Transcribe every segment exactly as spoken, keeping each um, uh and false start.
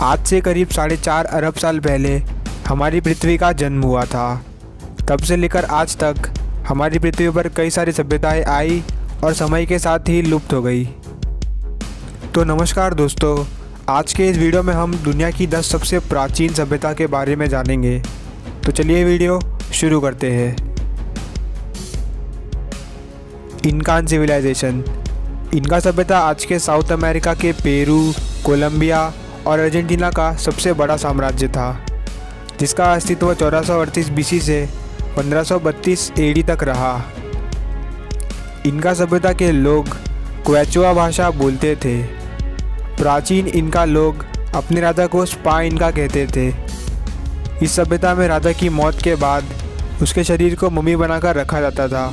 आज से करीब साढ़े चार अरब साल पहले हमारी पृथ्वी का जन्म हुआ था। तब से लेकर आज तक हमारी पृथ्वी पर कई सारी सभ्यताएं आई और समय के साथ ही लुप्त हो गई। तो नमस्कार दोस्तों, आज के इस वीडियो में हम दुनिया की दस सबसे प्राचीन सभ्यता के बारे में जानेंगे। तो चलिए वीडियो शुरू करते हैं। Incan civilization. इनका सभ्यता आज के साउथ अमेरिका के पेरू, कोलंबिया और अर्जेंटीना का सबसे बड़ा साम्राज्य था, जिसका अस्तित्व चौदह सौ अड़तीस बीसी से पंद्रह सौ बत्तीस एडी तक रहा। इनका सभ्यता के लोग क्वेचुआ भाषा बोलते थे। प्राचीन इनका लोग अपने राजा को स्पा इनका कहते थे। इस सभ्यता में राजा की मौत के बाद उसके शरीर को मम्मी बनाकर रखा जाता था।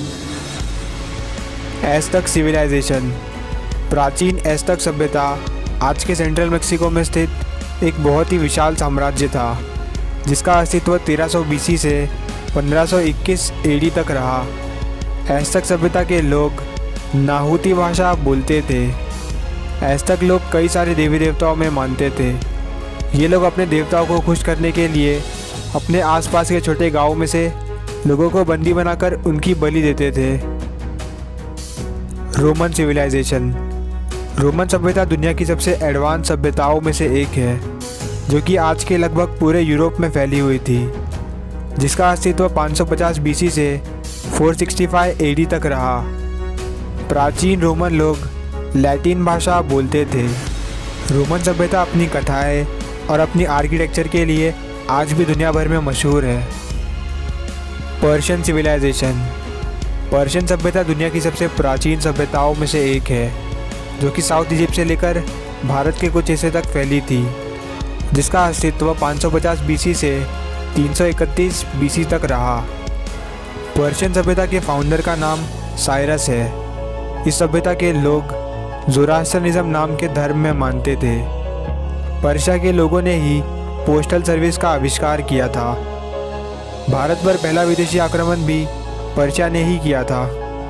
Aztec civilisation. प्राचीन एज़्टेक सभ्यता आज के सेंट्रल मेक्सिको में स्थित एक बहुत ही विशाल साम्राज्य था, जिसका अस्तित्व तेरह सौ बीसी से पंद्रह सौ इक्कीस एडी तक रहा। एज़्टेक सभ्यता के लोग नाहुती भाषा बोलते थे। एज़्टेक लोग कई सारे देवी देवताओं में मानते थे। ये लोग अपने देवताओं को खुश करने के लिए अपने आसपास के छोटे गांवों में से लोगों को बंदी बनाकर उनकी बलि देते थे। Roman civilisation. रोमन सभ्यता दुनिया की सबसे एडवांस सभ्यताओं में से एक है, जो कि आज के लगभग पूरे यूरोप में फैली हुई थी, जिसका अस्तित्व पाँच सौ पचास बीसी से चार सौ पैंसठ एडी तक रहा। प्राचीन रोमन लोग लैटिन भाषा बोलते थे। रोमन सभ्यता अपनी कथाएं और अपनी आर्किटेक्चर के लिए आज भी दुनिया भर में मशहूर है। Persian civilisation. पर्शियन सभ्यता दुनिया की सबसे प्राचीन सभ्यताओं में से एक है, जो कि साउथ इजिप्ट से लेकर भारत के कुछ हिस्से तक फैली थी, जिसका अस्तित्व पाँच सौ पचास बीसी से तीन सौ इकतीस बीसी तक रहा। पर्शियन सभ्यता के फाउंडर का नाम साइरस है। इस सभ्यता के लोग ज़ोरास्ट्रियनिज्म नाम के धर्म में मानते थे। पर्शिया के लोगों ने ही पोस्टल सर्विस का आविष्कार किया था। भारत पर पहला विदेशी आक्रमण भी पर्शिया ने ही किया था।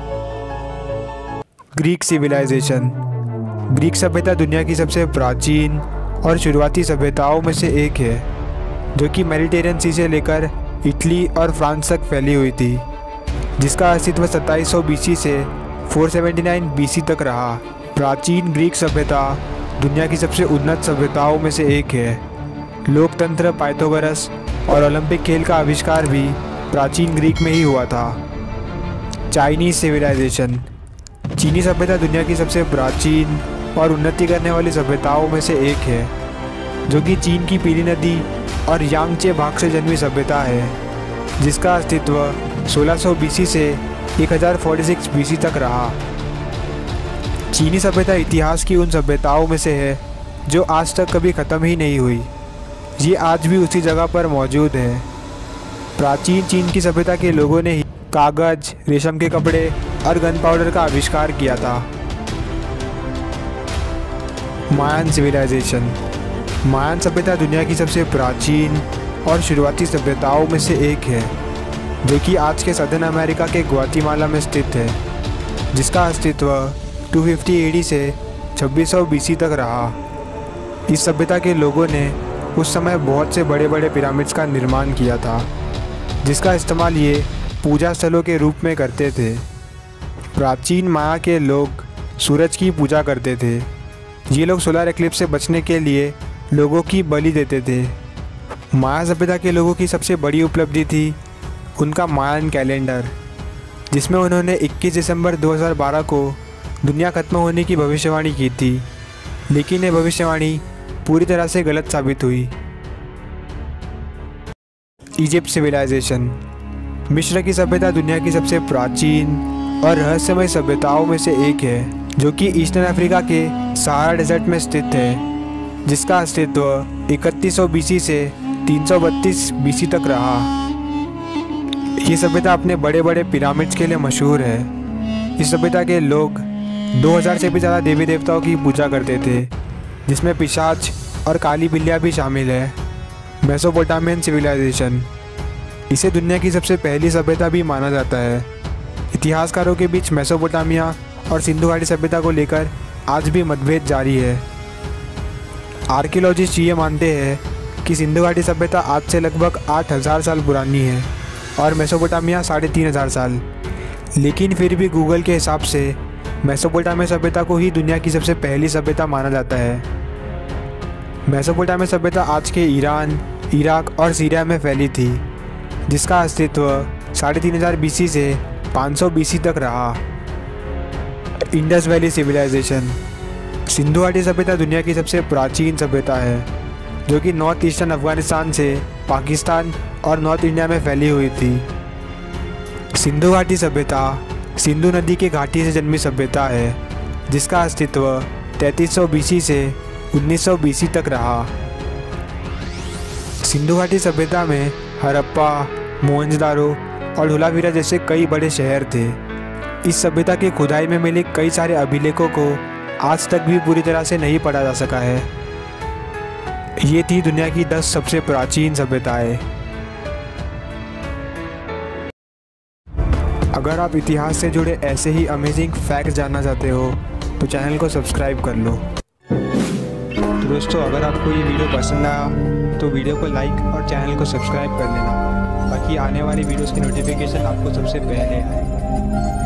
Greek civilisation. ग्रीक सभ्यता दुनिया की सबसे प्राचीन और शुरुआती सभ्यताओं में से एक है, जो कि मेडिटेरियन सी से लेकर इटली और फ्रांस तक फैली हुई थी, जिसका अस्तित्व सत्ताईस सौ बीसी से चार सौ उन्यासी बीसी तक रहा। प्राचीन ग्रीक सभ्यता दुनिया की सबसे उन्नत सभ्यताओं में से एक है। लोकतंत्र, पाइथागोरस और ओलंपिक खेल का आविष्कार भी प्राचीन ग्रीक में ही हुआ था। Chinese civilization. चीनी सभ्यता दुनिया की सबसे प्राचीन और उन्नति करने वाली सभ्यताओं में से एक है, जो कि चीन की पीली नदी और यांगचे भाग से जन्मी सभ्यता है, जिसका अस्तित्व सोलह सौ बीसी से एक हज़ार छियालीस बीसी तक रहा। चीनी सभ्यता इतिहास की उन सभ्यताओं में से है जो आज तक कभी ख़त्म ही नहीं हुई। ये आज भी उसी जगह पर मौजूद है। प्राचीन चीन की सभ्यता के लोगों ने ही कागज़, रेशम के कपड़े और गन पाउडर का आविष्कार किया था। मायन सिविलाइजेशन। मायन सभ्यता दुनिया की सबसे प्राचीन और शुरुआती सभ्यताओं में से एक है, जो कि आज के सदर्न अमेरिका के ग्वाटेमाला में स्थित है, जिसका अस्तित्व दो सौ पचास एडी से छब्बीस सौ बीसी तक रहा। इस सभ्यता के लोगों ने उस समय बहुत से बड़े बड़े पिरामिड्स का निर्माण किया था, जिसका इस्तेमाल ये पूजा स्थलों के रूप में करते थे। प्राचीन माया के लोग सूरज की पूजा करते थे। ये लोग सोलर एक्लिप्स से बचने के लिए लोगों की बलि देते थे। माया सभ्यता के लोगों की सबसे बड़ी उपलब्धि थी उनका मायन कैलेंडर, जिसमें उन्होंने इक्कीस दिसंबर दो हज़ार बारह को दुनिया खत्म होने की भविष्यवाणी की थी, लेकिन ये भविष्यवाणी पूरी तरह से गलत साबित हुई। Egypt civilization. मिस्र की सभ्यता दुनिया की सबसे प्राचीन और रहस्यमय सभ्यताओं में से एक है, जो कि ईस्टर्न अफ्रीका के सहारा डेजर्ट में स्थित है, जिसका अस्तित्व इकतीस सौ बीसी से तीन सौ बत्तीस बीसी तक रहा। ये सभ्यता अपने बड़े बड़े पिरामिड्स के लिए मशहूर है। इस सभ्यता के लोग दो हज़ार से भी ज़्यादा देवी देवताओं की पूजा करते थे, जिसमें पिशाच और काली बिल्लियाँ भी शामिल है। Mesopotamian civilization. इसे दुनिया की सबसे पहली सभ्यता भी माना जाता है। इतिहासकारों के बीच मेसोपोटामिया और सिंधु घाटी सभ्यता को लेकर आज भी मतभेद जारी है। आर्कियोलॉजिस्ट ये मानते हैं कि सिंधु घाटी सभ्यता आज से लगभग आठ हज़ार साल पुरानी है और मेसोपोटामिया साढ़े तीन हज़ार साल। लेकिन फिर भी गूगल के हिसाब से मेसोपोटामिया सभ्यता को ही दुनिया की सबसे पहली सभ्यता माना जाता है। मेसोपोटामिया सभ्यता आज के ईरान, इराक और सीरिया में फैली थी, जिसका अस्तित्व साढ़े तीन हज़ार बीसी से पाँच सौ बीसी तक रहा। Indus valley civilisation. सिंधु घाटी सभ्यता दुनिया की सबसे प्राचीन सभ्यता है, जो कि नॉर्थ ईस्टर्न अफगानिस्तान से पाकिस्तान और नॉर्थ इंडिया में फैली हुई थी। सिंधु घाटी सभ्यता सिंधु नदी के घाटी से जन्मी सभ्यता है, जिसका अस्तित्व तैंतीस सौ बीसी से उन्नीस सौ बीसी तक रहा। सिंधु घाटी सभ्यता में हड़प्पा, मोहनजोदारो और धोलावीरा जैसे कई बड़े शहर थे। इस सभ्यता की खुदाई में मिले कई सारे अभिलेखों को आज तक भी पूरी तरह से नहीं पढ़ा जा सका है। ये थी दुनिया की दस सबसे प्राचीन सभ्यताएं। अगर आप इतिहास से जुड़े ऐसे ही अमेजिंग फैक्ट्स जानना चाहते हो तो चैनल को सब्सक्राइब कर लो। तो दोस्तों, अगर आपको ये वीडियो पसंद आया तो वीडियो को लाइक और चैनल को सब्सक्राइब कर लेना, ताकि आने वाली वीडियोस की नोटिफिकेशन आपको सबसे पहले आए।